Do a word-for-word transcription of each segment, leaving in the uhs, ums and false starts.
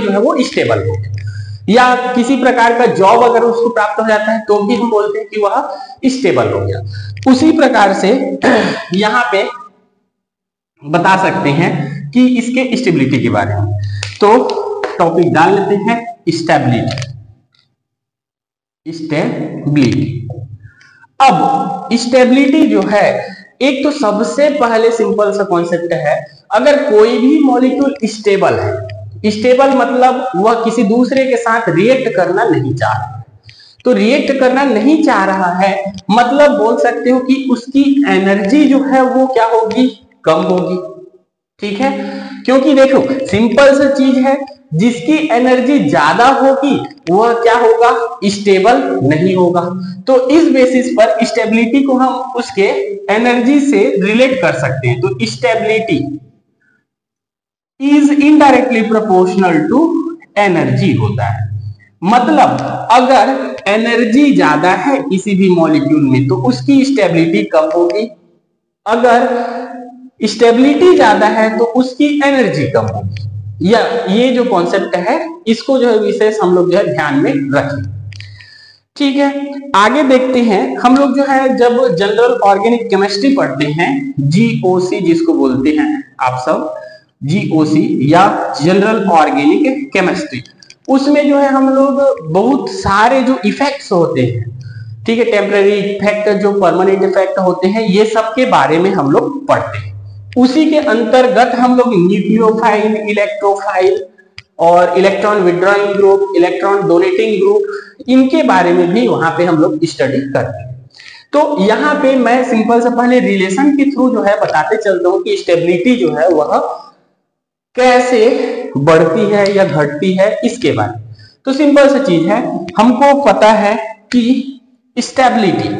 जो है वो स्टेबल हो गया, या किसी प्रकार का जॉब अगर उसको प्राप्त हो जाता है तो भी हम बोलते हैं कि वह स्टेबल हो गया। उसी प्रकार से यहाँ पे बता सकते हैं कि इसके स्टेबिलिटी के बारे में। तो टॉपिक डाल लेते हैं स्टेबिलिटी। स्टेबिलिटी अब स्टेबिलिटी जो है, एक तो सबसे पहले सिंपल सा कॉन्सेप्ट है, अगर कोई भी मॉलिक्यूल स्टेबल है, स्टेबल मतलब वह किसी दूसरे के साथ रिएक्ट करना नहीं चाह रहा, तो रिएक्ट करना नहीं चाह रहा है मतलब बोल सकते हो कि उसकी एनर्जी जो है वो क्या होगी, कम होगी। ठीक है, क्योंकि देखो सिंपल सा चीज है, जिसकी एनर्जी ज्यादा होगी वह क्या होगा, स्टेबल नहीं होगा। तो इस बेसिस पर स्टेबिलिटी को हम उसके एनर्जी से रिलेट कर सकते हैं। तो stability is indirectly proportional to energy होता है, मतलब अगर एनर्जी ज्यादा है किसी भी मॉलिक्यूल में तो उसकी स्टेबिलिटी कम होगी, अगर स्टेबिलिटी ज्यादा है तो उसकी एनर्जी कम होगी। या ये जो कॉन्सेप्ट है इसको जो है विशेष हम लोग जो है ध्यान में रखें। ठीक है, आगे देखते हैं। हम लोग जो है जब जनरल ऑर्गेनिक केमिस्ट्री पढ़ते हैं, जीओसी जिसको बोलते हैं आप सब, जीओसी या जनरल ऑर्गेनिक केमिस्ट्री, उसमें जो है हम लोग बहुत सारे जो इफेक्ट्स होते हैं, ठीक है, टेम्पररी इफेक्ट, जो परमानेंट इफेक्ट होते हैं, ये सब के बारे में हम लोग पढ़ते हैं। उसी के अंतर्गत हम लोग न्यूक्लियोफाइल, इलेक्ट्रोफाइल और electron withdrawing group, electron donating group, इनके बारे में भी वहां पे हम लोग स्टडी करते हैं। तो यहाँ पे मैं सिंपल से पहले रिलेशन के थ्रू जो है बताते चलता हूँ कि स्टेबिलिटी जो है वह कैसे बढ़ती है या घटती है, इसके बारे में। तो सिंपल सी चीज है, हमको पता है कि स्टेबिलिटी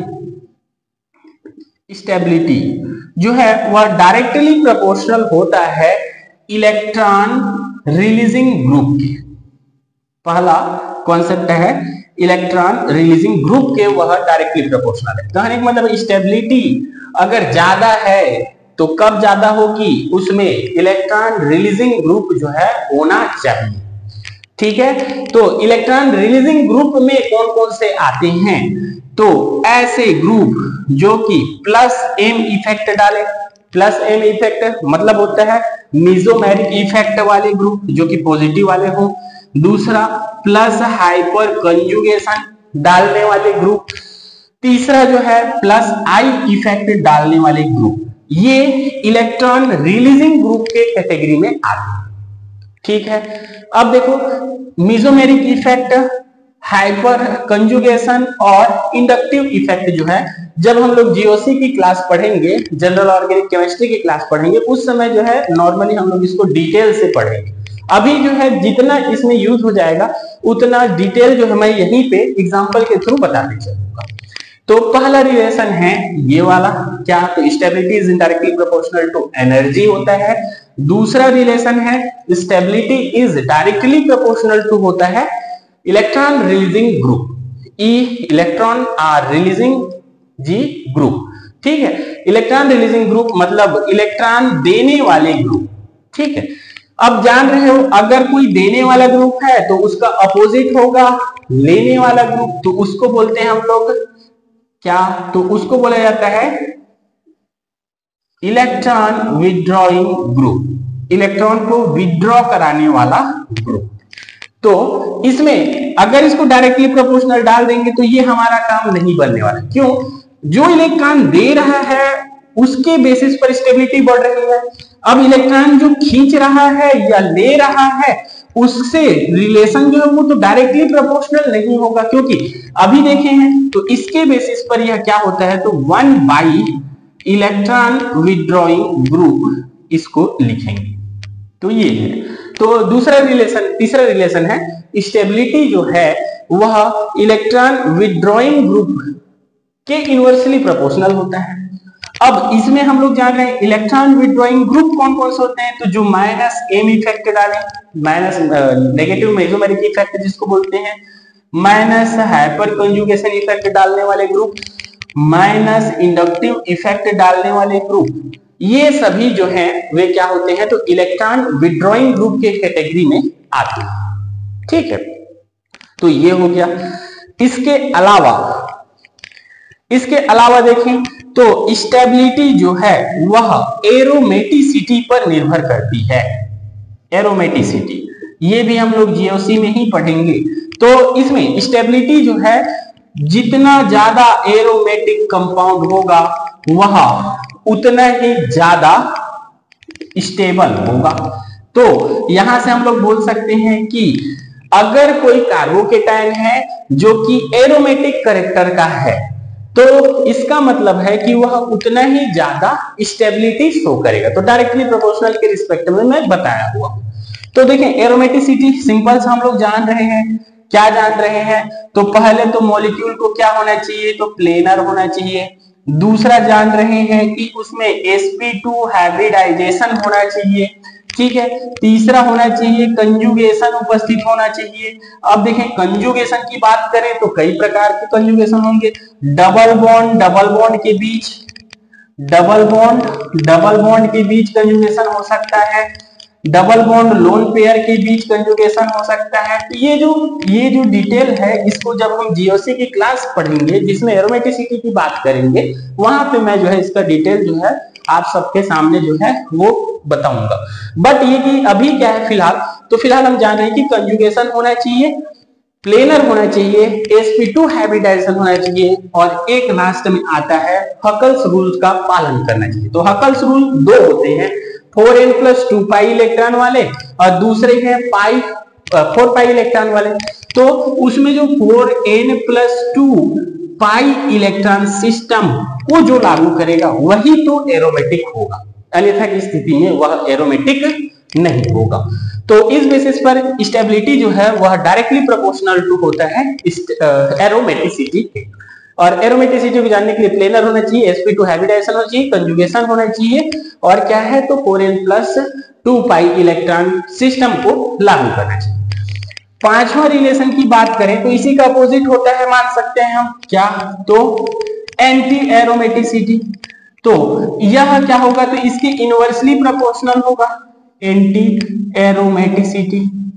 स्टेबिलिटी जो है वह डायरेक्टली प्रोपोर्शनल होता है इलेक्ट्रॉन रिलीजिंग ग्रुप के। पहला कॉन्सेप्ट है इलेक्ट्रॉन रिलीजिंग ग्रुप के, वह डायरेक्टली प्रोपोर्शनल है। कहने का मतलब स्टेबिलिटी अगर ज्यादा है तो कब ज्यादा होगी, उसमें इलेक्ट्रॉन रिलीजिंग ग्रुप जो है होना चाहिए। ठीक है, तो इलेक्ट्रॉन रिलीजिंग ग्रुप में कौन कौन से आते हैं, तो ऐसे ग्रुप जो कि प्लस एम इफेक्ट डाले। प्लस एम इफेक्ट मतलब होता है मेसोमेरिक इफेक्ट वाले ग्रुप जो कि पॉजिटिव वाले हो। दूसरा प्लस हाइपर कंजुगेशन डालने वाले ग्रुप। तीसरा जो है प्लस आई इफेक्ट डालने वाले ग्रुप, ये इलेक्ट्रॉन रिलीजिंग ग्रुप के कैटेगरी में आते हैं। ठीक है, अब देखो मेसोमेरिक इफेक्ट, हाइपर कंजुगेशन और इंडक्टिव इफेक्ट जो है, जब हम लोग जीओसी की क्लास पढ़ेंगे, जनरल ऑर्गेनिक केमिस्ट्री की क्लास पढ़ेंगे, उस समय जो है नॉर्मली हम लोग इसको डिटेल से पढ़ेंगे। अभी जो है जितना इसमें यूज हो जाएगा उतना डिटेल जो है मैं यहीं पे एग्जांपल के थ्रू बताने चलूंगा। तो पहला रिलेशन है ये वाला, क्या, तो stability is indirectly proportional to energy होता है। दूसरा रिलेशन है stability is directly proportional to होता है electron releasing group, E electron R releasing G group. ठीक है, इलेक्ट्रॉन रिलीजिंग ग्रुप मतलब इलेक्ट्रॉन देने वाले ग्रुप। ठीक है, अब जान रहे हो अगर कोई देने वाला ग्रुप है तो उसका अपोजिट होगा लेने वाला ग्रुप, तो उसको बोलते हैं हम लोग क्या, तो उसको बोला जाता है इलेक्ट्रॉन विड्रॉइंग ग्रुप, इलेक्ट्रॉन को विड्रॉ कराने वाला ग्रुप। तो इसमें अगर इसको डायरेक्टली प्रोपोर्शनल डाल देंगे तो ये हमारा काम नहीं बनने वाला। क्यों, जो इलेक्ट्रॉन दे रहा है उसके बेसिस पर स्टेबिलिटी बढ़ रही है। अब इलेक्ट्रॉन जो खींच रहा है या ले रहा है उससे रिलेशन जो है वो तो डायरेक्टली प्रोपोर्शनल नहीं होगा, क्योंकि अभी देखे हैं तो इसके बेसिस पर यह क्या होता है, तो one by electron withdrawing group इसको लिखेंगे। तो ये है, तो दूसरा रिलेशन, तीसरा रिलेशन है स्टेबिलिटी जो है वह इलेक्ट्रॉन विड्रॉइंग ग्रुप के इनवर्सली प्रोपोर्शनल होता है। अब इसमें हम लोग जान रहे हैं इलेक्ट्रॉन विड्रॉइंग ग्रुप कौन कौन से होते हैं, तो जो माइनस एम इफेक्ट डाले, माइनस नेगेटिव मेसोमेरिक इफेक्ट जिसको बोलते हैं, माइनस हाइपर कंजुगेशन इफेक्ट डालने वाले ग्रुप, माइनस इंडक्टिव इफेक्ट डालने वाले ग्रुप, ये सभी जो हैं वे क्या होते हैं, तो इलेक्ट्रॉन विड्रॉइंग ग्रुप के कैटेगरी में आते हैं। ठीक है, तो ये हो गया। इसके अलावा इसके अलावा देखें तो स्टेबिलिटी जो है वह एरोमेटिसिटी पर निर्भर करती है। एरोमेटिसिटी ये भी हम लोग जीओसी में ही पढ़ेंगे। तो इसमें स्टेबिलिटी जो है, जितना ज्यादा एरोमेटिक कंपाउंड होगा वह उतना ही ज्यादा स्टेबल होगा। तो यहां से हम लोग बोल सकते हैं कि अगर कोई कार्बोकेटायन है जो कि एरोमेटिक कैरेक्टर का है तो इसका मतलब है कि वह उतना ही ज्यादा स्टेबिलिटी शो करेगा। तो डायरेक्टली प्रोपोर्शनल के रिस्पेक्ट में मैं बताया हुआ। तो देखें एरोमेटिसिटी सिंपल से हम लोग जान रहे हैं। क्या जान रहे हैं? तो पहले तो मॉलिक्यूल को क्या होना चाहिए, तो प्लेनर होना चाहिए। दूसरा जान रहे हैं कि उसमें एस पी टू हाइब्रिडाइजेशन होना चाहिए, ठीक है। तीसरा होना चाहिए कंजुगेशन उपस्थित होना चाहिए। अब देखें कंजुगेशन की बात करें तो कई प्रकार के कंजुगेशन होंगे। डबल बॉन्ड डबल बॉन्ड के बीच डबल बॉन्ड डबल बॉन्ड के बीच कंजुगेशन हो सकता है। डबल बॉन्ड लोन पेयर के बीच कंजुगेशन हो सकता है। तो ये जो ये जो डिटेल है इसको जब हम जीओसी की क्लास पढ़ेंगे जिसमें एरोमेटिसिटी की बात करेंगे वहां पे मैं जो है इसका डिटेल जो है आप सबके सामने जो है वो बताऊंगा। बट ये कि अभी क्या है फिलहाल, तो फिलहाल हम जान रहे हैं कि कंजुगेशन होना चाहिए, प्लेनर होना चाहिए, एस पी टू हाइब्रिडाइजेशन होना चाहिए और एक लास्ट में आता है हकल्स रूल का पालन करना चाहिए। तो हकल्स रूल दो होते हैं, four n plus two pi electron वाले और दूसरे हैं पाई फोर पाई इलेक्ट्रॉन वाले। तो उसमें जो four n plus two pi electron system को जो लागू करेगा वही तो एरोमेटिक होगा, अन्यथा की स्थिति में वह एरोमेटिक नहीं होगा। तो इस बेसिस पर स्टेबिलिटी जो है वह डायरेक्टली प्रोपोर्शनल टू होता है एरोमेटिसिटी के। और एरोमेटिसिटी को जानने के लिए प्लेनर होना चाहिए, एस पी टू हाइब्रिडाइजेशन होना चाहिए, कंजुगेशन होना चाहिए और क्या है तो four n plus two pi electron system को लागू करना चाहिए। पांचवा रिलेशन की बात करें तो इसी का अपोजिट होता है, मान सकते हैं हम क्या, तो एंटी एरोमेटिसिटी। तो यह क्या होगा, तो इसके इनवर्सली प्रोपोर्शनल होगा एंटी एरोमेटिसिटी।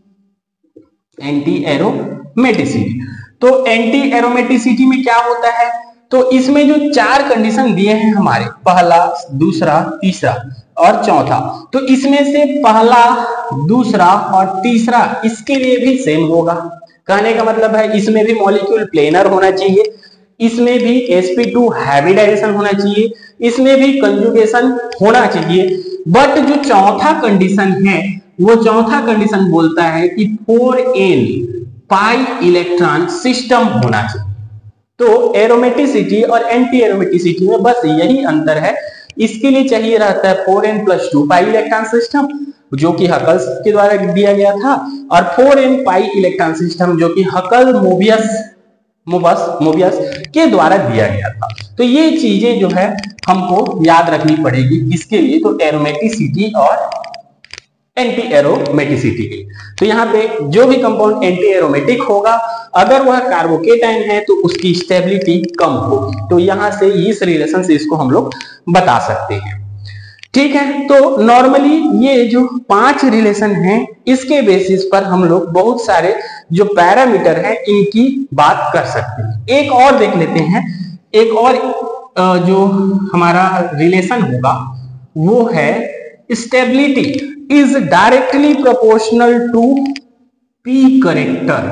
एंटी एरोमेटिसिटी तो एंटी एरोमेटिसिटी में क्या होता है, तो इसमें जो चार कंडीशन दिए हैं हमारे, पहला दूसरा तीसरा और चौथा, तो इसमें से पहला दूसरा और तीसरा इसके लिए भी सेम होगा। कहने का मतलब है इसमें भी मॉलिक्यूल प्लेनर होना चाहिए, इसमें भी एस पी टू हाइब्रिडाइजेशन होना चाहिए, इसमें भी कंजुगेशन होना चाहिए। बट जो चौथा कंडीशन है वो चौथा कंडीशन बोलता है कि four n pi electron system होना चाहिए। तो एरोमेटिसिटी और एंटी एरोमेटिसिटी में बस यही अंतर है। इसके लिए चाहिए रहता है four n plus two pi electron system जो कि हकल्स के द्वारा दिया गया था और four n pi electron system जो कि हकल मोबियस मोबस मोबियस के द्वारा दिया गया था। तो ये चीजें जो है हमको याद रखनी पड़ेगी इसके लिए, तो एरोमेटिसिटी और एंटी एरोमेटिसिटी के। तो यहाँ पे जो भी कंपाउंड एंटी एरोमेटिक होगा अगर वह कार्बोकेटाइन है तो उसकी स्टेबिलिटी कम होगी। तो यहां से इस रिलेशन से इसको हम लोग बता सकते हैं, ठीक है। तो नॉर्मली ये जो पांच रिलेशन हैं इसके बेसिस पर हम लोग बहुत सारे जो पैरामीटर हैं इनकी बात कर सकते हैं। एक और देख लेते हैं, एक और जो हमारा रिलेशन होगा वो है stability is directly proportional to P character.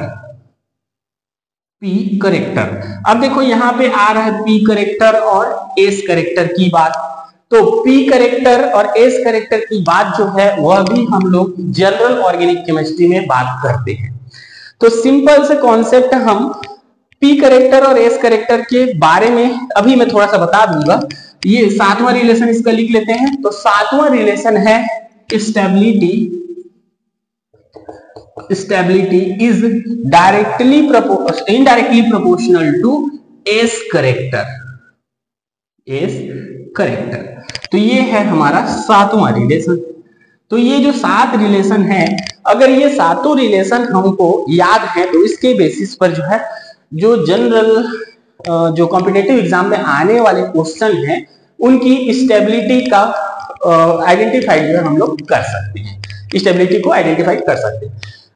P character, अब देखो यहां पे आ रहा है पी करेक्टर और एस करेक्टर की बात। तो पी करेक्टर और एस करेक्टर की बात जो है वह भी हम लोग जनरल ऑर्गेनिक केमिस्ट्री में बात करते हैं। तो सिंपल से कॉन्सेप्ट हम पी करेक्टर और एस करेक्टर के बारे में अभी मैं थोड़ा सा बता दूंगा। ये सातवां रिलेशन इसका लिख लेते हैं। तो सातवां रिलेशन है stability stability is directly indirectly proportional to S character. S character, तो ये है हमारा सातवां रिलेशन। तो ये जो सात रिलेशन है, अगर ये सातों रिलेशन हमको याद है तो इसके बेसिस पर जो है जो जनरल जो कॉम्पिटिटिव एग्जाम में आने वाले क्वेश्चन हैं उनकी स्टेबिलिटी का आइडेंटिफाई जो है हम लोग कर सकते हैं, स्टेबिलिटी को आइडेंटिफाई कर सकते हैं।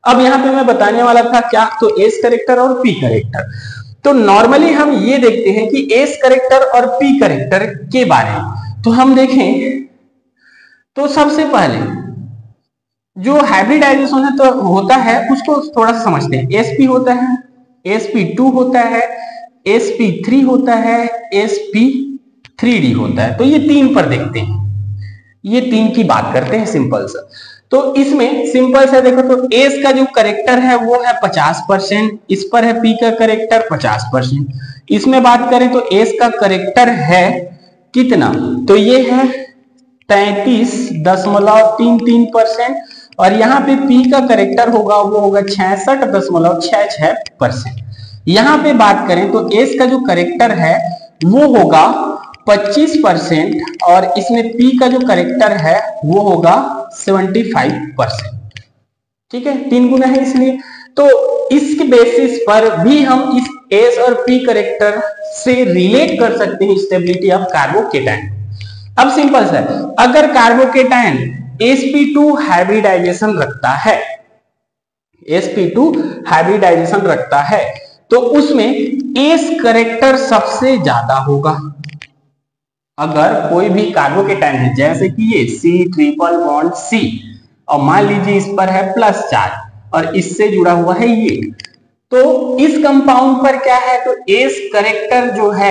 अब यहाँ पे मैं बताने वाला था क्या, तो एस करेक्टर और पी करेक्टर। तो नॉर्मली हम ये देखते हैं कि एस करेक्टर और पी करेक्टर के बारे में तो हम देखें तो सबसे पहले जो हाइब्रिडाइजेशन है तो होता है उसको थोड़ा सा समझते हैं। एसपी होता है, एसपी टू होता है, एसपी थ्री होता है, एसपी थ्री डी होता है। तो ये तीन पर देखते हैं, ये तीन की बात करते हैं सिंपल सा। तो इसमें सिंपल सा देखो तो एस का जो करेक्टर है वो है पचास परसेंट, इस पर है पी का करेक्टर पचास परसेंट। इसमें बात करें तो एस का करेक्टर है कितना, तो ये है तैतीस दशमलव तीन तीन परसेंट, और यहाँ पे पी का करेक्टर होगा वो होगा छियासठ दशमलव छह छह परसेंट। यहाँ पे बात करें तो एस का जो करेक्टर है वो होगा पच्चीस परसेंट, और इसमें पी का जो करेक्टर है वो होगा पचहत्तर परसेंट। ठीक है, तीन गुना है इसलिए। तो इसके बेसिस पर भी हम इस एस और पी करेक्टर से रिलेट कर सकते हैं स्टेबिलिटी ऑफ कार्बोकेटाइन। अब सिंपल सा, अगर carbocation S P two hybridization रखता है, एस पी टू हाइब्रिडाइजेशन रखता है तो उसमें एस करेक्टर सबसे ज्यादा होगा। अगर कोई भी कार्बोकेटाइन है जैसे कि ये C ट्रिपल बॉन्ड C, और मान लीजिए इस पर है प्लस चार्ज और इससे जुड़ा हुआ है ये, तो इस कंपाउंड पर क्या है, तो एस करेक्टर जो है,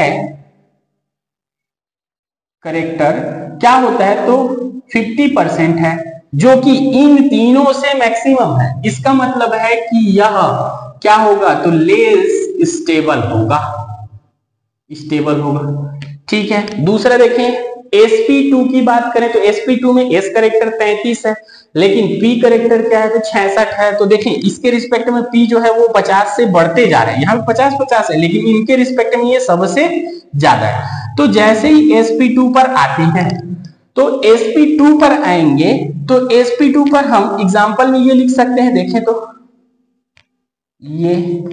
करेक्टर क्या होता है तो पचास परसेंट है, जो कि इन तीनों से मैक्सिमम है। इसका मतलब है कि यह क्या होगा, तो लेस स्टेबल होगा, स्टेबल होगा। ठीक है, दूसरा देखें एस पी टू की बात करें तो एस पी टू में एस करेक्टर तैंतीस है, लेकिन पी करेक्टर क्या है तो छियासठ है। तो देखें इसके रिस्पेक्ट में पी जो है वो पचास से बढ़ते जा रहे हैं, यहाँ पे पचास पचास है, लेकिन इनके रिस्पेक्ट में ये सबसे ज्यादा है। तो जैसे ही एस पी टू पर आते हैं तो एस पी टू पर आएंगे तो एस पी टू पर हम एग्जांपल में ये लिख सकते हैं, देखें तो ये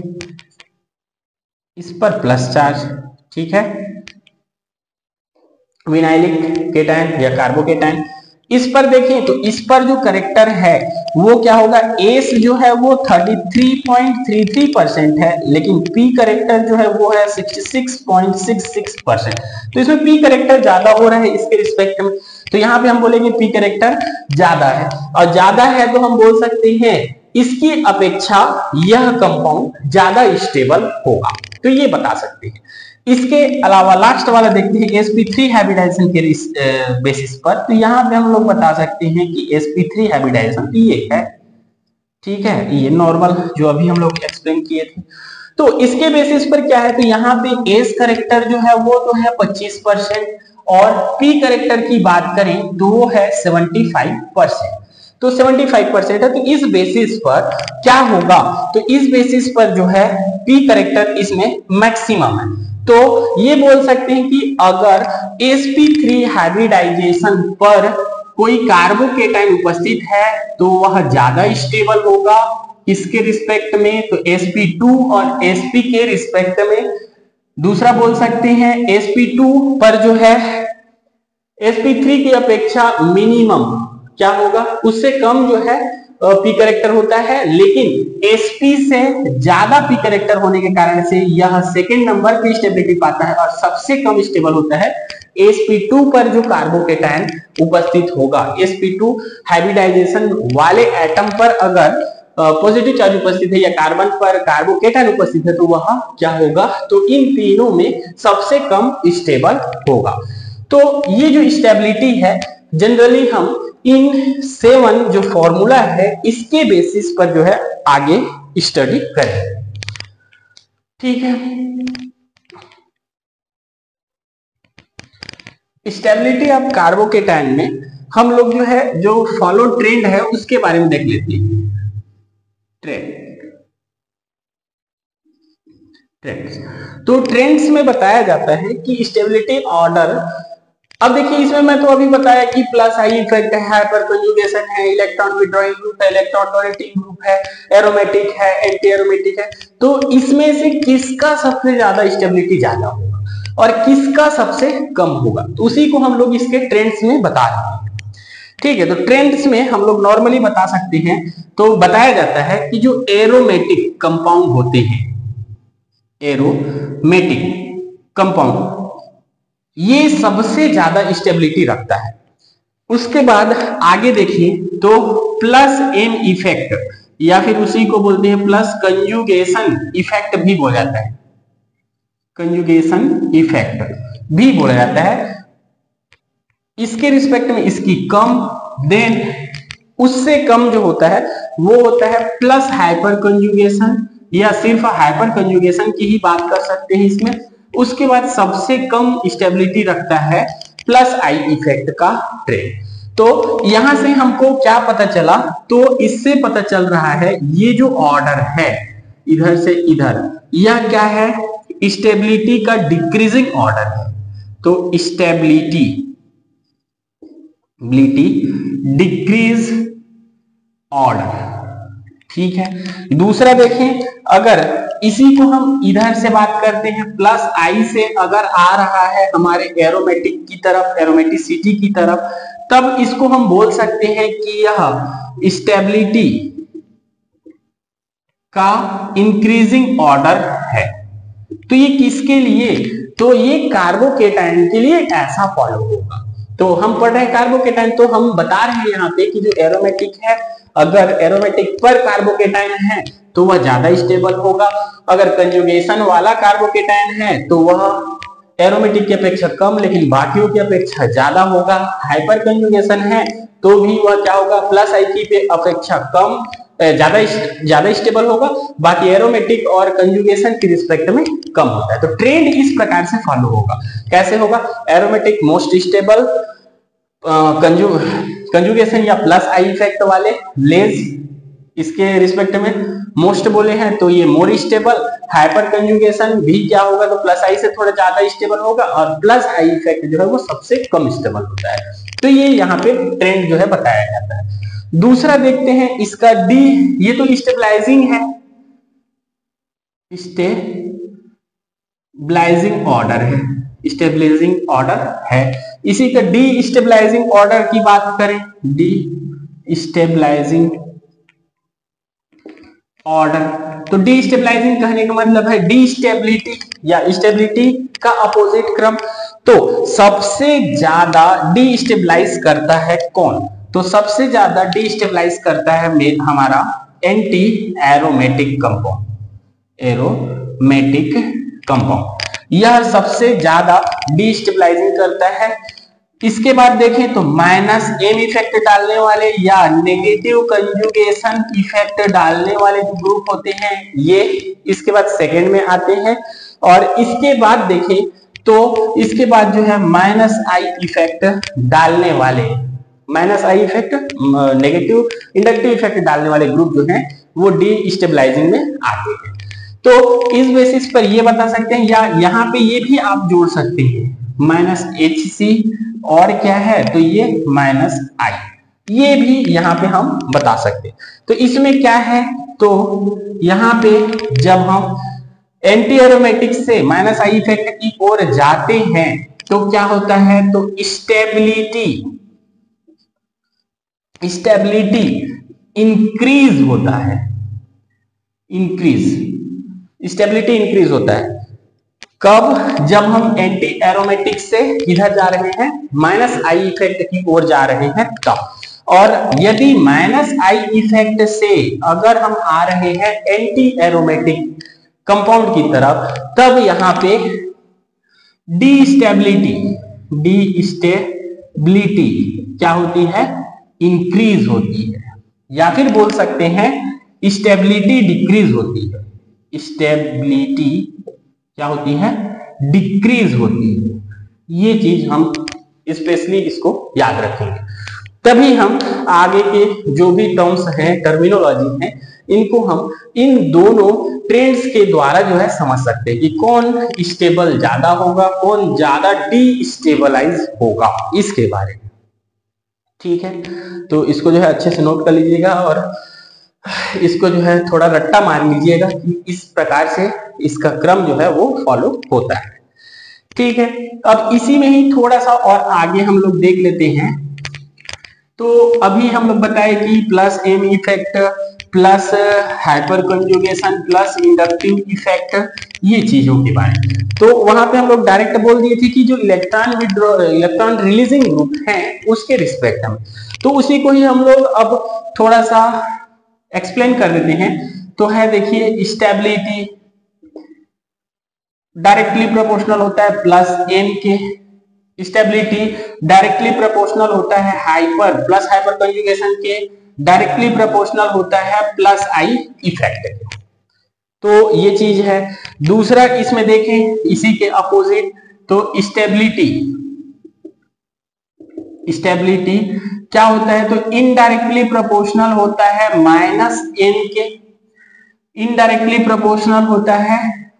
इस पर प्लस चार्ज, ठीक है, विनाइलिक केटायन या कार्बोकेटायन। इस पर देखें तो इस पर जो करेक्टर है वो क्या होगा, एस जो है वो तैंतीस पॉइंट तीन तीन परसेंट है, लेकिन पी करेक्टर जो है वो है छियासठ पॉइंट छह छह परसेंट। तो इसमें पी करेक्टर ज्यादा हो रहा है इसके रिस्पेक्ट में, तो यहाँ पे हम बोलेंगे पी करेक्टर ज्यादा है, और ज्यादा है तो हम बोल सकते हैं इसकी अपेक्षा यह कंपाउंड ज्यादा स्टेबल होगा। तो ये बता सकते हैं। इसके अलावा लास्ट वाला देखते हैं एस पी थ्री हाइब्रिडाइजेशन के बेसिस पर। तो यहाँ पे हम लोग बता सकते हैं कि एस पी थ्री हाइब्रिडाइजेशन ये है, ठीक है, ये नॉर्मल जो अभी हम लोग एक्सप्लेन किए थे। तो इसके बेसिस पर क्या है, तो यहाँ पे एस करेक्टर जो है वो तो है पच्चीस परसेंट, और पी करेक्टर की बात करें तो वो है पचहत्तर परसेंट। तो पचहत्तर परसेंट है, तो इस बेसिस पर क्या होगा, तो इस बेसिस पर जो है पी करेक्टर इसमें मैक्सिमम है। तो ये बोल सकते हैं कि अगर एस पी थ्री हाइब्रिडाइजेशन पर कोई कार्बोकेटाइन उपस्थित है तो वह ज्यादा स्टेबल होगा इसके रिस्पेक्ट में, तो एस पी टू और एस पी के रिस्पेक्ट में। दूसरा बोल सकते हैं एस पी टू पर जो है एस पी थ्री की अपेक्षा मिनिमम क्या होगा, उससे कम जो है पी करेक्टर होता है, लेकिन एसपी से ज्यादा पी करेक्टर होने के कारण से यह सेकेंड नंबर पे स्टेबिलिटी पाता है, और सबसे कम स्टेबल होता है एस पी टू पर जो कार्बोकेटाइन उपस्थित होगा। एस पी टू हाइब्रिडाइजेशन वाले एटम पर अगर पॉजिटिव चार्ज उपस्थित है या कार्बन पर कार्बोकेटाइन उपस्थित है तो वह क्या होगा, तो इन तीनों में सबसे कम स्टेबल होगा। तो ये जो स्टेबिलिटी है जनरली हम इन सेवन जो फॉर्मूला है इसके बेसिस पर जो है आगे स्टडी करें, ठीक है। स्टेबिलिटी ऑफ कार्बोकेटाइन में हम लोग जो है जो फॉलो ट्रेंड है उसके बारे में देख लेते हैं। ट्रेंड ट्रेंड्स तो ट्रेंड्स में बताया जाता है कि स्टेबिलिटी ऑर्डर, अब देखिए इसमें मैं तो अभी बताया कि प्लस आई इफेक्ट है, हाइपर कंजुगेशन है, इलेक्ट्रॉन विड्रॉइंग ग्रुप है, इलेक्ट्रॉन डोनेटिंग ग्रुप है, एरोमेटिक है, एंटी एरोमेटिक है। तो इसमें से किसका सबसे ज्यादा स्टेबिलिटी ज्यादा होगा और किसका सबसे कम होगा, तो उसी को हम लोग इसके ट्रेंड्स में बता रहे हैं, ठीक है। तो ट्रेंड्स में हम लोग नॉर्मली बता सकते हैं, तो बताया जाता है कि जो एरोमेटिक कंपाउंड होते हैं, एरोमेटिक कंपाउंड, ये सबसे ज्यादा स्टेबिलिटी रखता है। उसके बाद आगे देखिए तो प्लस एम इफेक्ट, या फिर उसी को बोलते हैं प्लस कंजुगेशन इफेक्ट भी बोला जाता है, कंजुगेशन इफेक्ट भी बोला जाता है। इसके रिस्पेक्ट में इसकी कम, देन उससे कम जो होता है वो होता है प्लस हाइपर कंजुगेशन, या सिर्फ हाइपर कंजुगेशन की ही बात कर सकते हैं इसमें। उसके बाद सबसे कम स्टेबिलिटी रखता है प्लस आई इफेक्ट का ट्रेंड। तो यहां से हमको क्या पता चला, तो इससे पता चल रहा है ये जो ऑर्डर है इधर से इधर, यह क्या है, स्टेबिलिटी का डिक्रीजिंग ऑर्डर है। तो स्टेबिलिटी डिक्रीज ऑर्डर, ठीक है। दूसरा देखें, अगर इसी को हम इधर से बात करते हैं, प्लस आई से अगर आ रहा है हमारे एरोमेटिक की तरफ, एरोमेटिसिटी की तरफ, तब इसको हम बोल सकते हैं कि यह स्टेबिलिटी का इंक्रीजिंग ऑर्डर है। तो ये किसके लिए, तो ये कार्बोकेटाइन के लिए ऐसा फॉलो होगा। तो हम पढ़ रहे हैं कार्बोकेटाइन, तो हम बता रहे हैं यहाँ पे कि जो एरोमेटिक है, अगर एरोमेटिक पर कार्बोकेटाइन है तो वह ज्यादा स्टेबल होगा, अगर कंजुगेशन वाला कार्बोकेटाइन है तो वह एरोमेटिक की अपेक्षा कम लेकिन बाकियों की अपेक्षा ज्यादा होगा। हाइपर कंजुगेशन है तो भी वह क्या होगा, प्लस आई की अपेक्षा कम, ज्यादा ज्यादा स्टेबल होगा, बाकी एरोमेटिक और कंजुगेशन की रिस्पेक्ट में कम होता है। तो ट्रेंड इस प्रकार से फॉलो होगा। कैसे होगा, aromatic most stable, conju conjugation या प्लस आई इफेक्ट वाले लेस इसके रिस्पेक्ट में मोस्ट बोले हैं तो ये मोर स्टेबल, हाइपर कंजुगेशन भी क्या होगा, तो प्लस आई से थोड़ा ज्यादा स्टेबल होगा, और प्लस आई इफेक्ट जो है वो सबसे कम स्टेबल होता है। तो ये यहाँ पे ट्रेंड जो है बताया जाता है। दूसरा देखते हैं इसका डी, ये तो स्टेबलाइजिंग है, स्टेबलाइजिंग ऑर्डर है, स्टेबलाइजिंग ऑर्डर है। इसी का डी स्टेबलाइजिंग ऑर्डर की बात करें, डी स्टेबलाइजिंग ऑर्डर, तो डी स्टेबलाइजिंग कहने का मतलब है डी स्टेबिलिटी या स्टेबिलिटी का अपोजिट क्रम। तो सबसे ज्यादा डी स्टेबलाइज करता है कौन, तो सबसे ज्यादा डी स्टेबलाइज करता है हमारा anti aromatic compound, aromatic compound यह सबसे ज्यादा डी स्टेबलाइजिंग करता है। इसके बाद देखें तो माइनस एम इफेक्ट डालने वाले या नेगेटिव कंजुगेशन इफेक्ट डालने वाले जो ग्रुप होते हैं ये इसके बाद सेकेंड में आते हैं। और इसके बाद देखें तो इसके बाद जो है माइनस आई इफेक्ट डालने वाले, minus I effect negative inductive effect डालने वाले ग्रुप जो हैं वो डी स्टेबलाइजिंग में आते हैं। तो इस बेसिस पर ये बता सकते हैं, या यहाँ पे ये भी आप जोड़ सकते हैं माइनस एच सी और क्या है, तो ये माइनस आई, ये भी यहाँ पे हम बता सकते हैं। तो इसमें क्या है, तो यहाँ पे जब हम एंटी एरोमेटिक से माइनस आई इफेक्ट की ओर जाते हैं तो क्या होता है, तो स्टेबिलिटी स्टेबिलिटी इंक्रीज होता है, इंक्रीज स्टेबिलिटी इंक्रीज होता है। कब, जब हम एंटी एरोमेटिक से इधर जा रहे हैं, माइनस आई इफेक्ट की ओर जा रहे हैं तब। और यदि माइनस आई इफेक्ट से अगर हम आ रहे हैं एंटी एरोमेटिक कंपाउंड की तरफ, तब यहाँ पे डी स्टेबिलिटी डी स्टेबिलिटी क्या होती है, इंक्रीज होती है, या फिर बोल सकते हैं स्टेबिलिटी डिक्रीज होती है, स्टेबिलिटी क्या होती है, डिक्रीज होती है। ये चीज हम स्पेशली इसको याद रखेंगे, तभी हम आगे के जो भी टर्म्स हैं, टर्मिनोलॉजी हैं, इनको हम इन दोनों ट्रेंड्स के द्वारा जो है समझ सकते हैं कि कौन स्टेबल ज्यादा होगा, कौन ज्यादा डी स्टेबलाइज होगा, इसके बारे में। ठीक है, तो इसको जो है अच्छे से नोट कर लीजिएगा और इसको जो है थोड़ा रट्टा मार लीजिएगा कि इस प्रकार से इसका क्रम जो है वो फॉलो होता है। ठीक है, अब इसी में ही थोड़ा सा और आगे हम लोग देख लेते हैं तो अभी हम लोग बताए कि plus M effect plus hyperconjugation plus inductive effect, ये चीजों के बारे में। तो वहां पे हम लोग डायरेक्ट बोल दिए थे कि जो electron withdraw electron releasing group है उसके रिस्पेक्ट में, तो उसी को ही हम लोग अब थोड़ा सा एक्सप्लेन कर देते हैं। तो है देखिए, स्टेबिलिटी डायरेक्टली प्रोपोर्शनल होता है प्लस एम के, स्टेबिलिटी डायरेक्टली प्रोपोर्शनल होता है हाइपर प्लस हाइपर कंजुगेशन के, डायरेक्टली प्रोपोर्शनल होता है प्लस आई इफेक्ट के। तो ये चीज है। दूसरा इसमें देखें इसी के अपोजिट, तो स्टेबिलिटी स्टेबिलिटी क्या होता है, तो इनडायरेक्टली प्रोपोर्शनल होता है माइनस एन के, इनडायरेक्टली प्रोपोर्शनल होता है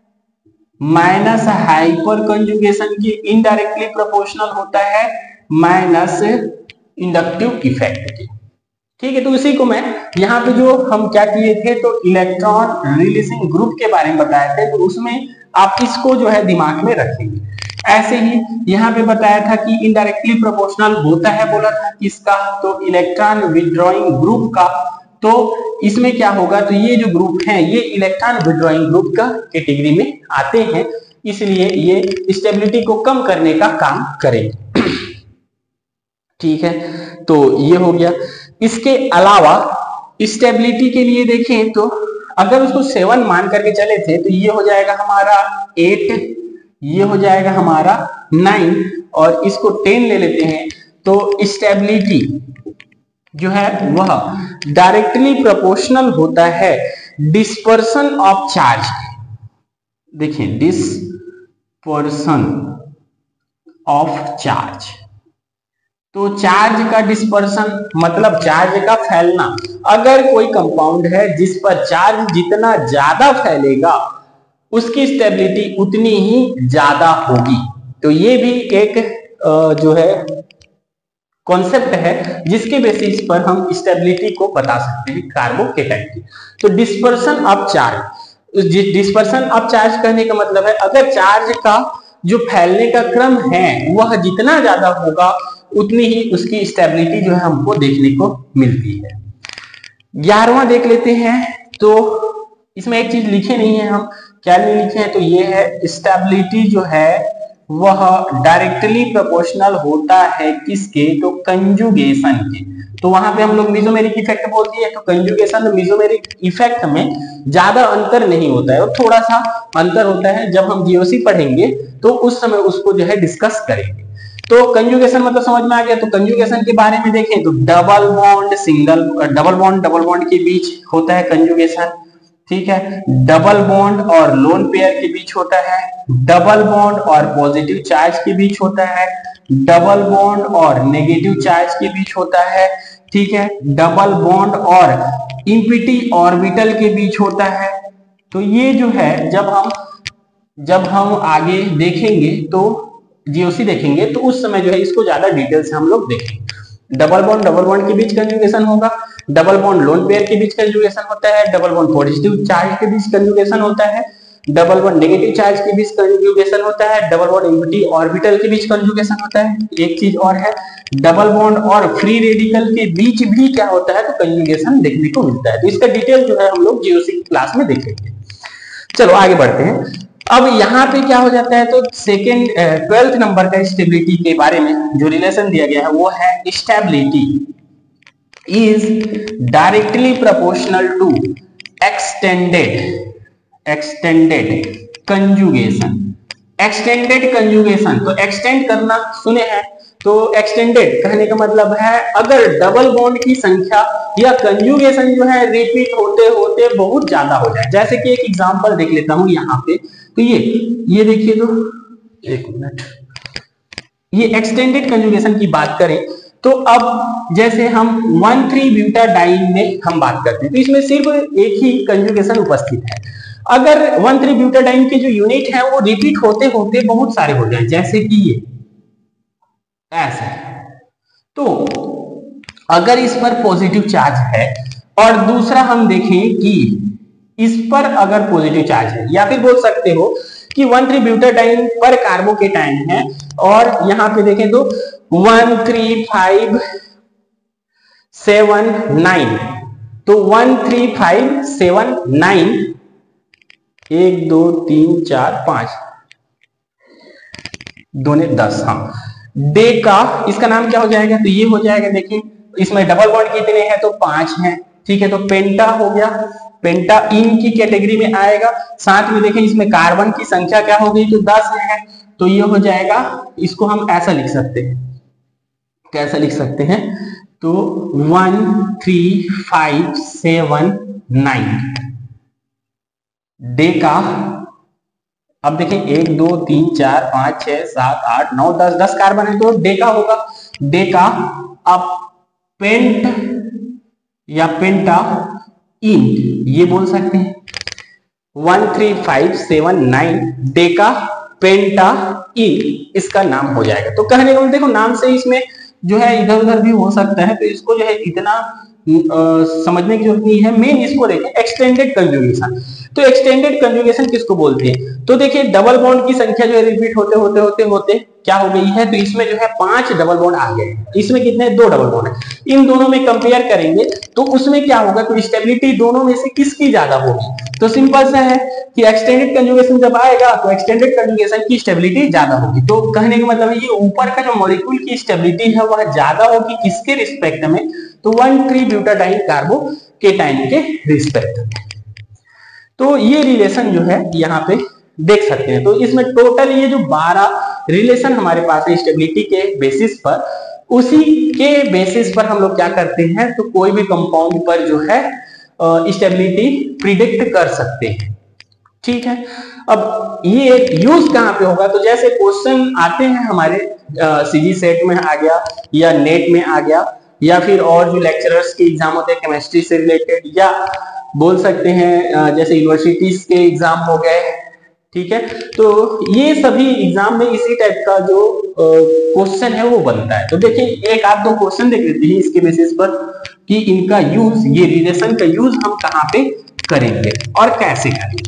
माइनस हाइपर कंजुगेशन के, इनडायरेक्टली प्रोपोर्शनल होता है माइनस इंडक्टिव इफेक्ट के। ठीक है, तो इसी को मैं यहाँ पे जो हम क्या किए थे, तो इलेक्ट्रॉन रिलीजिंग ग्रुप के बारे में बताए थे, तो उसमें आप इसको जो है दिमाग में रखेंगे। ऐसे ही यहाँ पे बताया था कि इनडायरेक्टली प्रोपोर्शनल होता है, बोला था किसका, तो इलेक्ट्रॉन विड्रॉइंग ग्रुप का। तो इसमें क्या होगा, तो ये जो ग्रुप हैं ये इलेक्ट्रॉन विड्रॉइंग ग्रुप का कैटेगरी में आते हैं, इसलिए ये स्टेबिलिटी को कम करने का काम करेंगे। ठीक है, तो ये हो गया। इसके अलावा स्टेबिलिटी के लिए देखें तो अगर उसको सेवन मान करके चले थे तो ये हो जाएगा हमारा एट, ये हो जाएगा हमारा नाइन, और इसको टेन ले लेते हैं, तो स्टेबिलिटी जो है वह डायरेक्टली प्रोपोर्शनल होता है डिस्पर्सन ऑफ चार्ज। देखिए, डिस्पर्सन ऑफ चार्ज, तो चार्ज का डिस्पर्सन मतलब चार्ज का फैलना। अगर कोई कंपाउंड है जिस पर चार्ज जितना ज्यादा फैलेगा उसकी स्टेबिलिटी उतनी ही ज्यादा होगी। तो ये भी एक जो है कॉन्सेप्ट है जिसके बेसिस पर हम स्टेबिलिटी को बता सकते हैं कार्बोकेटाइन की। तो dispersion of charge, dispersion of charge कहने का मतलब है अगर चार्ज का जो फैलने का क्रम है वह जितना ज्यादा होगा उतनी ही उसकी स्टेबिलिटी जो है हमको देखने को मिलती है। ग्यारहवां देख लेते हैं, तो इसमें एक चीज लिखे नहीं है हम, क्या नहीं लिखे हैं, तो ये है स्टेबिलिटी जो है वह डायरेक्टली प्रोपोर्शनल होता है किसके, तो कंजुगेशन के। तो वहां पे हम लोग मेसोमेरिक इफेक्ट बोल दिए, तो कंजुगेशन और मेसोमेरिक इफेक्ट में ज्यादा अंतर नहीं होता है, और थोड़ा सा अंतर होता है। जब हम जीओसी पढ़ेंगे तो उस समय उसको जो है डिस्कस करेंगे। तो कंजुगेशन मतलब समझ में आ गया। तो कंजुगेशन के बारे में देखें तो double bond single double bond double bond के बीच होता है कंजुगेशन। ठीक है, डबल बॉन्ड और लोन पेयर के बीच होता है, डबल बॉन्ड और पॉजिटिव चार्ज के बीच होता है, डबल बॉन्ड और नेगेटिव चार्ज के बीच होता है। ठीक है, डबल बॉन्ड और इम्पिटी ऑर्बिटल के बीच होता है। तो ये जो है जब हम जब हम आगे देखेंगे तो जीओसी देखेंगे तो उस समय जो है इसको ज्यादा डिटेल से हम लोग देखेंगे। डबल बॉन्ड डबल बॉन्ड के बीच कंजुगेशन होगा, डबल बॉन्ड लोन पेयर के बीच कंजुगेशन होता है, डबल बॉन्ड पॉजिटिव चार्ज के बीच कंजुगेशन होता है, डबल बॉन्ड नेगेटिव चार्ज के बीच कंजुगेशन होता है, डबल बॉन्ड इम्पिटी ऑर्बिटल के बीच कंजुगेशन होता है। एक चीज और है, डबल बॉन्ड और फ्री रेडिकल के बीच भी क्या होता है, तो कंजुगेशन देखने को मिलता है। तो इसका डिटेल जो है हम लोग जीओसी क्लास में देखेंगे। चलो आगे बढ़ते हैं। अब यहाँ पे क्या हो जाता है, तो सेकेंड ट्वेल्थ नंबर का स्टेबिलिटी के बारे में जो रिलेशन दिया गया है वो है stability is directly proportional to extended extended conjugation. Extended conjugation, तो एक्सटेंड करना सुने हैं, तो एक्सटेंडेड कहने का मतलब है अगर डबल बॉन्ड की संख्या या कंजुगेशन जो है रिपीट होते होते बहुत ज्यादा हो जाए। जैसे कि एक एग्जांपल देख लेता हूं यहाँ पे, तो ये ये देखिए, तो एक मिनट, ये एक्सटेंडेड कंजुगेशन की बात करें तो अब जैसे हम वन थ्री ब्यूटाडाइन में हम बात करते हैं तो इसमें सिर्फ एक ही कंजुगेशन उपस्थित है। अगर वन थ्री ब्यूटाडाइन के जो यूनिट है वो रिपीट होते होते बहुत सारे हो जाए, जैसे कि ये ऐसा है, तो अगर इस पर पॉजिटिव चार्ज है और दूसरा हम देखें कि इस पर अगर पॉजिटिव चार्ज है, या फिर बोल सकते हो कि वन थ्री ब्यूटाडाइन पर कार्बोकेटाइन है और यहाँ पे देखें तो one three five seven nine, तो one three five seven nine, एक दो तीन चार पांच, दोने दस। हाँ, डे का इसका नाम क्या हो जाएगा, तो ये हो जाएगा, देखिए इसमें डबल बॉन्ड कितने हैं, तो पांच हैं, ठीक है, तो पेंटा हो गया, पेंटा इन की कैटेगरी में आएगा। साथ में देखें इसमें कार्बन की संख्या क्या हो गई, तो दस है, तो ये हो जाएगा, इसको हम ऐसा लिख सकते हैं, कैसा लिख सकते हैं, तो one three five seven nine deca. अब देखें एक दो तीन चार पांच छह सात आठ नौ दस, दस कार्बन है तो डे का होगा, डे का। अब पेंट या पेंटा इन ये बोल सकते हैं, one three five seven nine deca पेंटा इन इसका नाम हो जाएगा। तो कहने को देखो नाम से इसमें जो है इधर उधर भी हो सकता है, तो इसको जो है इतना आ, समझने की जरूरत नहीं है। मेन इसको देखें एक्सटेंडेड कंजुगेशन। तो एक्सटेंडेड कंजुगेशन किसको बोलते हैं, तो देखिए डबल बॉन्ड की संख्या जो है रिपीट होते होते होते होते क्या हो गई है, तो इसमें जो है पांच डबल बॉन्ड आ गए, इसमें कितने, दो डबल बॉन्ड है। इन दोनों में कंपेयर करेंगे तो उसमें क्या होगा, तो स्टेबिलिटी दोनों में से किसकी ज्यादा होगी, तो सिंपल सा है कि एक्सटेंडेड कंजुगेशन जब आएगा तो एक्सटेंडेड कंजुगेशन की स्टेबिलिटी ज्यादा होगी। तो कहने का मतलब ये ऊपर का जो मॉलिक्यूल की स्टेबिलिटी है वह ज्यादा होगी किसके रिस्पेक्ट में, तो वन थ्री ब्यूटाडाइन कार्बोकेटाइन के रिस्पेक्ट में। तो ये रिलेशन जो है यहाँ पे देख सकते हैं। तो इसमें टोटल ये जो बारह रिलेशन हमारे पास है स्टेबिलिटी के बेसिस पर, उसी के बेसिस पर हम लोग क्या करते हैं, तो कोई भी कंपाउंड पर जो है स्टेबिलिटी प्रिडिक्ट कर सकते हैं, ठीक है। अब ये यूज कहाँ पे होगा, तो जैसे क्वेश्चन आते हैं हमारे सीजी सेट में आ गया या नेट में आ गया, या फिर और जो लेक्चरर्स के एग्जाम होते हैं केमिस्ट्री से रिलेटेड, या बोल सकते हैं जैसे यूनिवर्सिटीज के एग्जाम हो गए, ठीक है। तो ये सभी एग्जाम में इसी टाइप का जो क्वेश्चन है वो बनता है। तो देखिए एक आप दो क्वेश्चन देख लेते हैं इसके बेसिस पर कि इनका यूज, ये रिलेशन का यूज हम कहाँ पे करेंगे और कैसे करेंगे,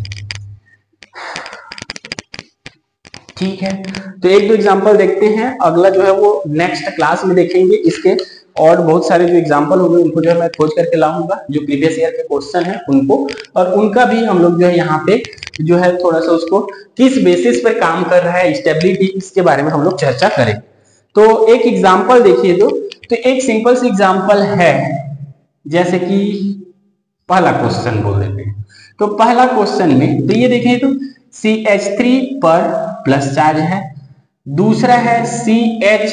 ठीक है। तो एक दो एग्जांपल देखते हैं, अगला जो है वो नेक्स्ट क्लास में देखेंगे इसके, और बहुत सारे जो एग्जांपल होंगे उनको जो है मैं खोज करके लाऊंगा, जो प्रीवियस ईयर के क्वेश्चन है उनको, और उनका भी हम लोग जो है यहाँ पे जो है थोड़ा सा उसको किस बेसिस पर काम कर रहा है स्टेबिलिटी, इसके बारे में हम लोग चर्चा करें। तो एक एग्जाम्पल देखिए, तो, तो एक सिंपल सी एग्जाम्पल है, जैसे कि पहला क्वेश्चन बोल देते हैं। तो पहला क्वेश्चन में तो ये देखें, तो सी एच थ्री पर प्लस चार्ज है, दूसरा है C H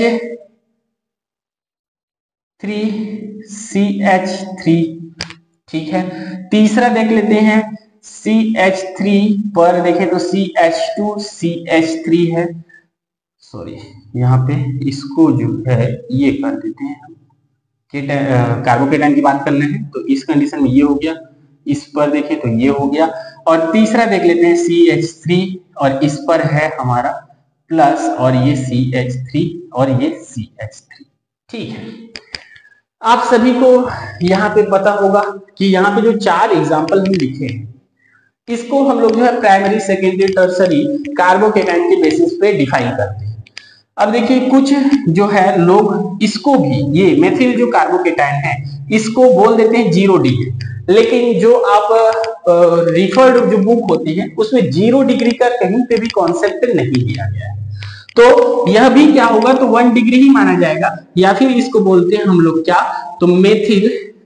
three C H three, ठीक है। तीसरा देख लेते हैं सी एच थ्री पर देखें तो C H two C H three है, सॉरी यहाँ पे इसको जो है ये कर देते हैं हम, कार्बोकेटाइन की बात करना है तो इस कंडीशन में ये हो गया, इस पर देखें तो ये हो गया, और तीसरा देख लेते हैं सी एच थ्री और इस पर है हमारा प्लस, और ये सी एच थ्री और ये सी एच थ्री, ठीक है। आप सभी को यहाँ पे पता होगा कि यहाँ पे जो चार एग्जाम्पल हम लिखे हैं इसको हम लोग जो है प्राइमरी सेकेंडरी टर्सरी कार्बोकेटाइन के बेसिस पे डिफाइन करते हैं। अब देखिए कुछ जो है लोग इसको भी, ये मेथिल जो कार्बोकेटाइन है इसको बोल देते हैं जीरो डिग्री, लेकिन जो आप रिफर्ड जो बुक होती है उसमें जीरो डिग्री का कहीं पे भी कॉन्सेप्ट नहीं दिया गया है, तो यह भी क्या होगा, तो वन डिग्री ही माना जाएगा, या फिर इसको बोलते हैं हम लोग क्या, तो मेथिल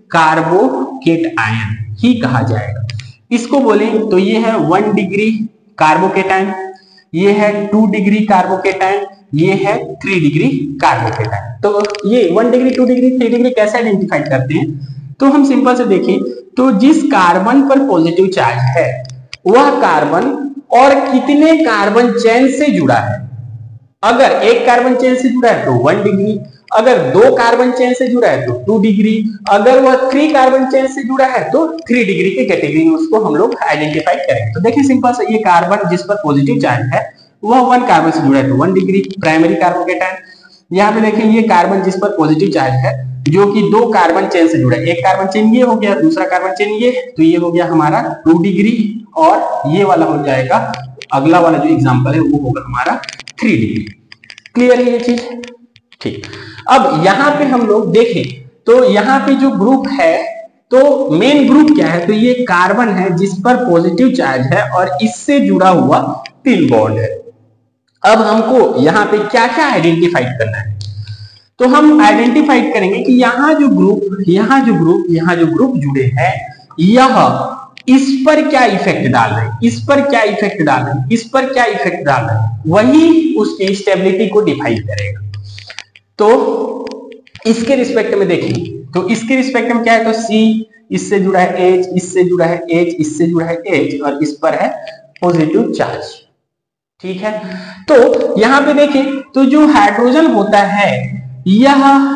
कार्बोकेटाइन ही कहा जाएगा। इसको बोले तो ये है वन डिग्री कार्बोकेटाइन, ये है टू डिग्री कार्बोकेटाइन, ये है थ्री डिग्री कार्बोकेटाइन। तो ये one degree two degree three degree कैसे आइडेंटिफाई करते हैं, तो हम सिंपल से देखें तो जिस कार्बन पर पॉजिटिव चार्ज है वह कार्बन और कितने कार्बन चेन से जुड़ा है। अगर एक कार्बन चेन से जुड़ा है तो वन डिग्री, अगर दो कार्बन चेन से जुड़ा है तो टू डिग्री, अगर वह थ्री कार्बन चेन से जुड़ा है तो थ्री डिग्री की कैटेगरी में उसको हम लोग आइडेंटिफाई करेंगे। तो देखिए सिंपल से ये कार्बन जिस पर पॉजिटिव चार्ज है वह वन कार्बन से जुड़ा है तो वन डिग्री प्राइमरी कार्बोकेटाइन। यहाँ पे देखिए ये कार्बन जिस पर पॉजिटिव चार्ज है जो कि दो कार्बन चेन से जुड़ा है, एक कार्बन चेन ये हो गया, दूसरा कार्बन चेन ये, तो ये हो गया हमारा टू डिग्री, और ये वाला हो जाएगा, अगला वाला जो एग्जांपल है वो होगा हमारा थ्री डिग्री। क्लियर है ये चीज, ठीक। अब यहाँ पे हम लोग देखें तो यहाँ पे जो ग्रुप है, तो मेन ग्रुप क्या है, तो ये कार्बन है जिस पर पॉजिटिव चार्ज है और इससे जुड़ा हुआ तीन बॉन्ड है। अब हमको यहाँ पे क्या क्या आइडेंटिफाइड करना है, तो हम आइडेंटिफाइड करेंगे कि यहाँ जो ग्रुप यहाँ जो ग्रुप यहाँ जो ग्रुप जुड़े हैं, यह इस पर क्या इफेक्ट डाल रहे हैं, इस पर क्या इफेक्ट डाल रहे हैं, इस पर क्या इफेक्ट डाल रहे हैं, वही उसकी स्टेबिलिटी को डिफाइन करेगा। तो इसके रिस्पेक्ट में देखेंगे, तो इसके रिस्पेक्ट में क्या है, तो C इससे जुड़ा है H, इससे जुड़ा है H, इससे जुड़ा है H और इस पर है पॉजिटिव चार्ज। ठीक है, तो यहां पे देखें तो जो हाइड्रोजन होता है यह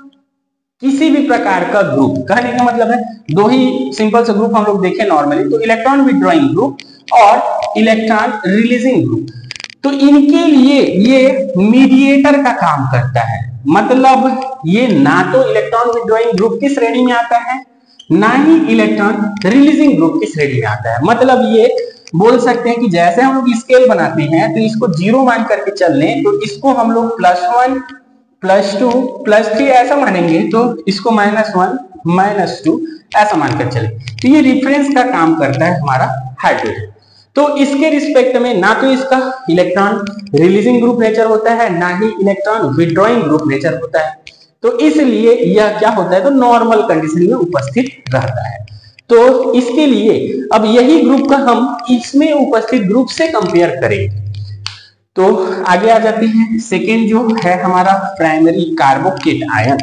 किसी भी प्रकार का ग्रुप, कहने का मतलब है दो ही सिंपल से ग्रुप हम लोग देखें नॉर्मली, तो इलेक्ट्रॉन विड्रॉइंग ग्रुप और इलेक्ट्रॉन रिलीजिंग ग्रुप, तो इनके लिए ये मीडिएटर का काम करता है। मतलब ये ना तो इलेक्ट्रॉन विड्रॉइंग ग्रुप की श्रेणी में आता है, ना ही इलेक्ट्रॉन रिलीजिंग ग्रुप की श्रेणी में आता है। मतलब ये बोल सकते हैं कि जैसे हम लोग स्केल बनाते हैं तो इसको जीरो मान करके चल लें, तो इसको हम लोग plus one plus two plus three ऐसा मानेंगे, तो इसको माइनस वन माइनस टू ऐसा मानकर चले, तो ये रिफरेंस का काम करता है हमारा हाइड्रोजन। तो इसके रिस्पेक्ट में ना तो इसका इलेक्ट्रॉन रिलीजिंग ग्रुप नेचर होता है, ना ही इलेक्ट्रॉन विड्रॉइंग ग्रुप नेचर होता है, तो इसलिए यह क्या होता है, तो नॉर्मल कंडीशन में उपस्थित रहता है। तो इसके लिए अब यही ग्रुप का हम इसमें उपस्थित ग्रुप से कंपेयर करेंगे। तो आगे आ जाते हैं, सेकेंड जो है हमारा प्राइमरी कार्बोकेटायन।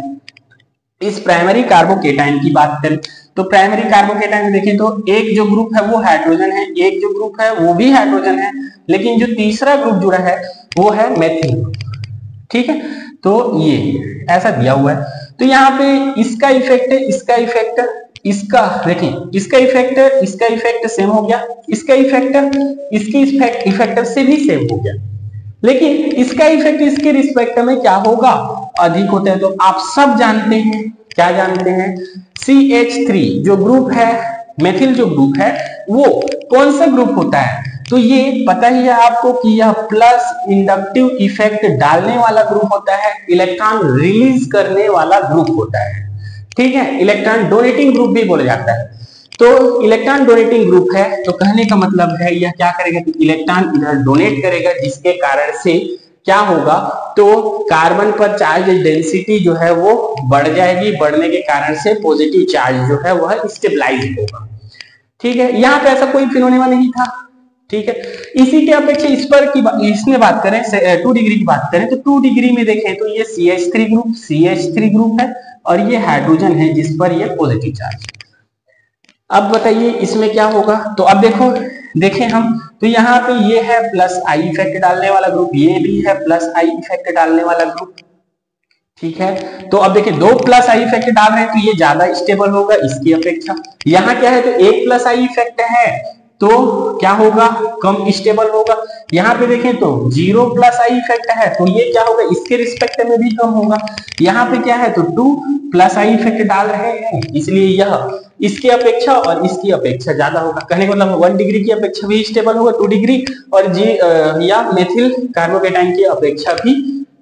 इस प्राइमरी कार्बोकेटायन की बात करें तो प्राइमरी कार्बोकेटायन में देखें तो एक जो ग्रुप है वो हाइड्रोजन है, एक जो ग्रुप है वो भी हाइड्रोजन है, लेकिन जो तीसरा ग्रुप जुड़ा है वो है मेथिल ग्रुप। ठीक है, तो ये ऐसा दिया हुआ है, तो यहाँ पे इसका इफेक्ट है, इसका इफेक्ट, इसका देखें, इसका इफेक्ट, इसका इफेक्ट सेम हो गया, इसका इफेक्ट इसकी इफेक्ट इफेक्ट से भी सेम हो गया, लेकिन इसका इफेक्ट इसके रिस्पेक्ट में क्या होगा, अधिक होता है। तो आप सब जानते हैं, क्या जानते हैं, सी एच थ्री जो ग्रुप है, मेथिल जो ग्रुप है, वो कौन सा ग्रुप होता है, तो ये पता ही है आपको कि यह प्लस इंडक्टिव इफेक्ट डालने वाला ग्रुप होता है, इलेक्ट्रॉन रिलीज करने वाला ग्रुप होता है। ठीक है, इलेक्ट्रॉन डोनेटिंग ग्रुप भी बोला जाता है। तो इलेक्ट्रॉन डोनेटिंग ग्रुप है, तो कहने का मतलब है यह क्या करेगा, कि इलेक्ट्रॉन इधर डोनेट करेगा, जिसके कारण से क्या होगा, तो कार्बन पर चार्ज डेंसिटी जो है वो बढ़ जाएगी, बढ़ने के कारण से पॉजिटिव चार्ज जो है वह स्टेबलाइज होगा। ठीक है, यहाँ पे ऐसा कोई फिनोमेना नहीं था। ठीक है, इसी के अपेक्षा इस पर की इसमें बात करें, टू डिग्री की बात करें, तो टू डिग्री में देखें तो ये C H three group C H three group है और ये हाइड्रोजन है जिस पर ये पॉजिटिव चार्ज। अब बताइए इसमें क्या होगा, तो अब देखो देखें हम, तो यहाँ पे ये है प्लस आई इफेक्ट डालने वाला ग्रुप, ये भी है प्लस आई इफेक्ट डालने वाला ग्रुप। ठीक है, तो अब देखिए दो प्लस आई इफेक्ट डाल रहे हैं तो ये ज्यादा स्टेबल होगा इसकी अपेक्षा। यहाँ क्या है, तो एक प्लस आई इफेक्ट है तो क्या होगा, कम स्टेबल होगा। यहाँ पे देखें तो जीरो प्लस आई इफेक्ट है तो ये क्या होगा, इसके रिस्पेक्ट में भी कम होगा। यहाँ पे क्या है, तो टू प्लस आई इफेक्ट डाल रहे हैं, इसलिए यह इसकी अपेक्षा और इसकी अपेक्षा ज्यादा होगा। कहने का मतलब वन डिग्री की अपेक्षा भी स्टेबल होगा टू डिग्री, और जी या मेथिल कार्बोकेटाइन की अपेक्षा भी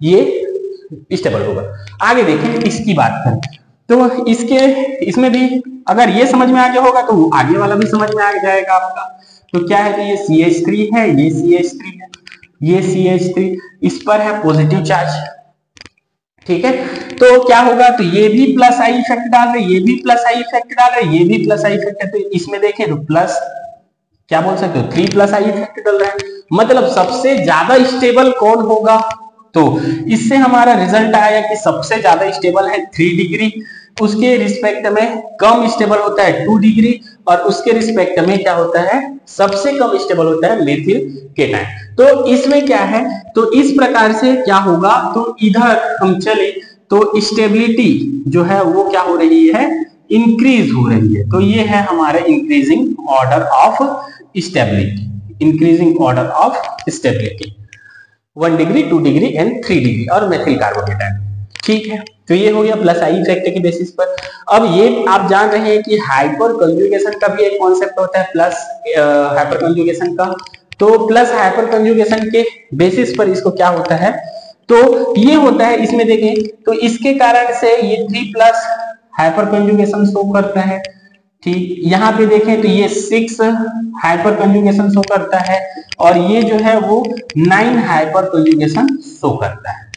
ये स्टेबल होगा। आगे देखें इसकी बात करें तो इसके इसमें भी अगर ये समझ में आ गया होगा तो आगे वाला भी समझ में आ जाएगा आपका। तो क्या है, तो ये सी एच थ्री है, ये सी एच थ्री है, ये सी एच थ्री, इस पर है पॉजिटिव चार्ज। ठीक है, तो क्या होगा, तो ये भी प्लस आई इफेक्ट डाल रहे, ये भी प्लस आई इफेक्ट डाल रहे, ये भी प्लस आई इफेक्ट है, तो इसमें देखें तो प्लस क्या बोल सकते हो, थ्री प्लस आई इफेक्ट डाल रहे हैं। मतलब सबसे ज्यादा स्टेबल कौन होगा, तो इससे हमारा रिजल्ट आया कि सबसे ज्यादा स्टेबल है थ्री डिग्री, उसके रिस्पेक्ट में कम स्टेबल होता है टू डिग्री, और उसके रिस्पेक्ट में क्या होता है, सबसे कम स्टेबल होता है मेथिल केटायन। तो इसमें क्या है, तो इस प्रकार से क्या होगा, तो इधर हम चले तो स्टेबिलिटी जो है वो क्या हो रही है, इंक्रीज हो रही है। तो ये है हमारा increasing order of stability, increasing order of stability, one degree two degree and three degree और मेथिल कार्बोकेटायन। ठीक है, तो ये हो गया प्लस आई इफेक्ट के बेसिस पर। अब ये आप जान रहे हैं कि हाइपर कंजुगेशन का भी एक कॉन्सेप्ट होता है, प्लस हाइपर कंजुगेशन का। तो प्लस हाइपर कंजुगेशन के बेसिस पर इसको क्या होता है, तो ये होता है, इसमें देखें तो इसके कारण से ये three plus hyperconjugation show करता है। ठीक, यहाँ पे देखें तो ये सिक्स हाइपर कंजुगेशन शो करता है और ये जो है वो नाइन हाइपर कंजुगेशन शो करता है।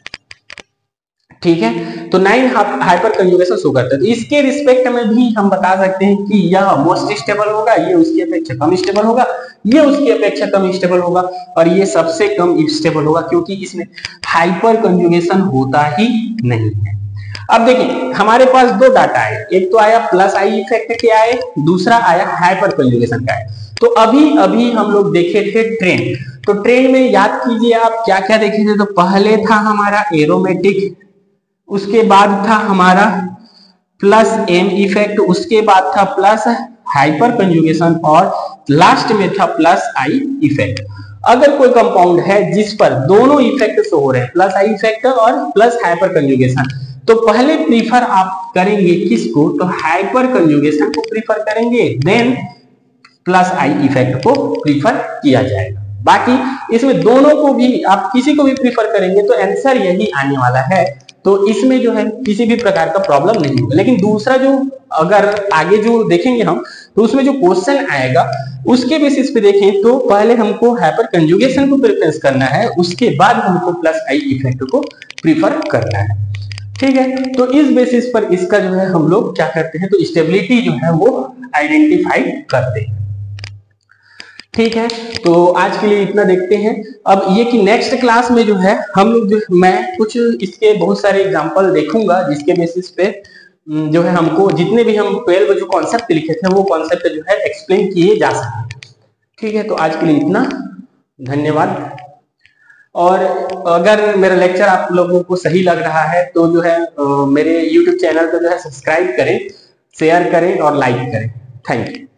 ठीक है, तो नाइन हाइपर कंजुगेशन शो करता है। तो इसके रिस्पेक्ट में भी हम बता सकते हैं कि यह मोस्ट स्टेबल होगा, ये उसकी अपेक्षा कम स्टेबल होगा, ये उसकी अपेक्षा कम स्टेबल होगा और ये सबसे कम स्टेबल होगा, क्योंकि इसमें हाइपर कंजुगेशन होता ही नहीं है। अब देखिए हमारे पास दो डाटा आए, एक तो आया प्लस आई इफेक्ट के आए, दूसरा आया हाइपर कंजुगेशन का आए। तो अभी अभी हम लोग देखे थे ट्रेंड, तो ट्रेंड में याद कीजिए आप क्या क्या देखे थे। तो पहले था हमारा एरोमेटिक, उसके बाद था हमारा प्लस एम इफेक्ट, उसके बाद था प्लस हाइपर कंजुगेशन और लास्ट में था प्लस आई इफेक्ट। अगर कोई कंपाउंड है जिस पर दोनों इफेक्ट शो हो रहे हैं, प्लस आई इफेक्ट और प्लस हाइपर कंजुगेशन, तो पहले प्रीफर आप करेंगे किसको, तो हाइपर कंजुगेशन को प्रीफर करेंगे, देन प्लस आई इफेक्ट को प्रीफर किया जाएगा। बाकी इसमें दोनों को भी आप किसी को भी प्रीफर करेंगे तो आंसर यही आने वाला है, तो इसमें जो है किसी भी प्रकार का प्रॉब्लम नहीं होगा। लेकिन दूसरा जो अगर आगे जो देखेंगे हम, तो उसमें जो क्वेश्चन आएगा उसके बेसिस पे देखें तो पहले हमको हाइपर कंजुगेशन को प्रेफरेंस करना है, उसके बाद हमको प्लस आई इफेक्ट को प्रीफर करना है। ठीक है, तो इस बेसिस पर इसका जो है हम लोग क्या करते हैं, तो स्टेबिलिटी जो है वो आइडेंटिफाई करते हैं। ठीक है, तो आज के लिए इतना देखते हैं। अब ये कि नेक्स्ट क्लास में जो है हम लोग जो मैं कुछ इसके बहुत सारे एग्जांपल देखूंगा, जिसके बेसिस पे जो है हमको जितने भी हम ट्वेल्व जो कॉन्सेप्ट लिखे थे वो कॉन्सेप्ट जो है एक्सप्लेन किए जा सके। ठीक है, तो आज के लिए इतना, धन्यवाद। और अगर मेरा लेक्चर आप लोगों को सही लग रहा है तो जो है मेरे यूट्यूब चैनल को जो है सब्सक्राइब करें, शेयर करें और लाइक करें। Thank you.